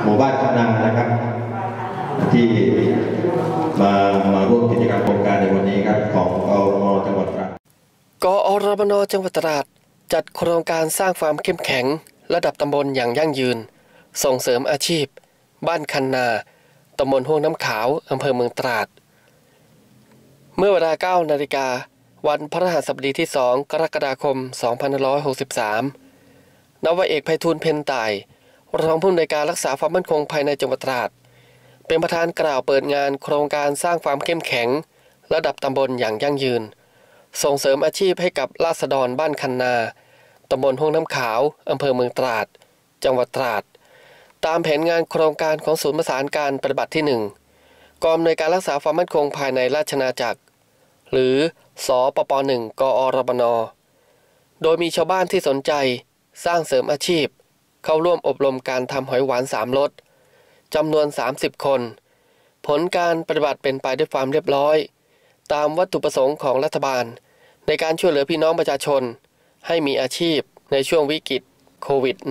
หมู่บ้านคณานะครับที่มาร่วมกิจกรรมโครงการในวันนี้ครับของกอรมจังหวัดตราดกอรมนจังหวัดตราดจัดโครงการสร้างความเข้มแข็งระดับตำบลอย่างยั่งยืนส่งเสริมอาชีพบ้านคันนาตำบลห้วงน้ำขาวอำเภอเมืองตราดเมื่อเวลา 9 นาฬิกาวันพฤหัสบดีที่ 2 กรกฎาคม 2563นาวาเอกไพฑูรย์เพ็ญต่ายรองผู้อำนวยการรักษาความมั่นคงภายในจังหวัดตราดเป็นประธานกล่าวเปิดงานโครงการสร้างความเข้มแข็งระดับตำบลอย่างยั่งยืนส่งเสริมอาชีพให้กับราษฎรบ้านคันนาตำบลห้วงน้ำขาวอำเภอเมืองตราดจังหวัดตราดตามแผนงานโครงการของศูนย์ประสานการปฏิบัติที่ 1 กองอำนวยการรักษาความมั่นคงภายในราชอาณาจักรหรือสปป.1 กอรมนโดยมีชาวบ้านที่สนใจสร้างเสริมอาชีพเข้าร่วมอบรมการทำหอยหวาน3 รสจำนวน30 คนผลการปฏิบัติเป็นไปด้วยความเรียบร้อยตามวัตถุประสงค์ของรัฐบาลในการช่วยเหลือพี่น้องประชาชนให้มีอาชีพในช่วงวิกฤตโควิด -19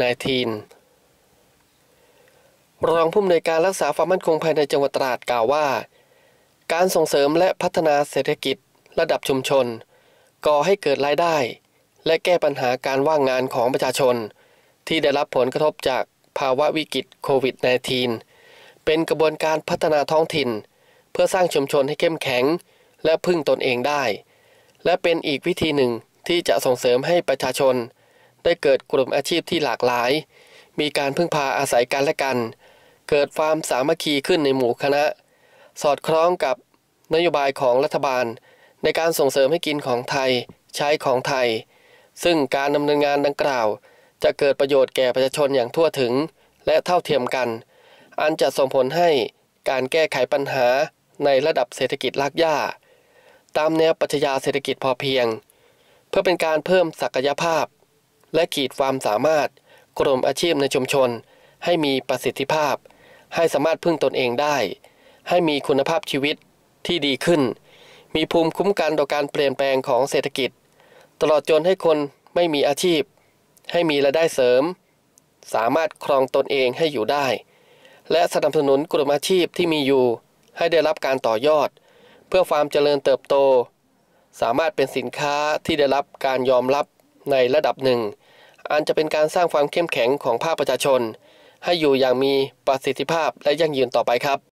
รองผู้อำนวยการรักษาความมั่นคงภายในจังหวัดตราดกล่าวว่าการส่งเสริมและพัฒนาเศรษฐกิจระดับชุมชนก่อให้เกิดรายได้และแก้ปัญหาการว่างงานของประชาชนที่ได้รับผลกระทบจากภาวะวิกฤตโควิด -19 เป็นกระบวนการพัฒนาท้องถิ่นเพื่อสร้างชุมชนให้เข้มแข็งและพึ่งตนเองได้และเป็นอีกวิธีหนึ่งที่จะส่งเสริมให้ประชาชนได้เกิดกลุ่มอาชีพที่หลากหลายมีการพึ่งพาอาศัยกันและกันเกิดความสามัคคีขึ้นในหมู่คณะสอดคล้องกับนโยบายของรัฐบาลในการส่งเสริมให้กินของไทยใช้ของไทยซึ่งการดำเนินงานดังกล่าวจะเกิดประโยชน์แก่ประชาชนอย่างทั่วถึงและเท่าเทียมกันอันจะส่งผลให้การแก้ไขปัญหาในระดับเศรษฐกิจรากหญ้าตามแนวปรัชญาเศรษฐกิจพอเพียงเพื่อเป็นการเพิ่มศักยภาพและขีดความสามารถกลุ่มอาชีพในชุมชนให้มีประสิทธิภาพให้สามารถพึ่งตนเองได้ให้มีคุณภาพชีวิตที่ดีขึ้นมีภูมิคุ้มกันต่อการเปลี่ยนแปลงของเศรษฐกิจตลอดจนให้คนไม่มีอาชีพให้มีรายได้เสริมสามารถครองตนเองให้อยู่ได้และสนับสนุนกลุ่มอาชีพที่มีอยู่ให้ได้รับการต่อยอดเพื่อความเจริญเติบโตสามารถเป็นสินค้าที่ได้รับการยอมรับในระดับหนึ่งอันจะเป็นการสร้างความเข้มแข็งของภาคประชาชนให้อยู่อย่างมีประสิทธิภาพและยั่งยืนต่อไปครับ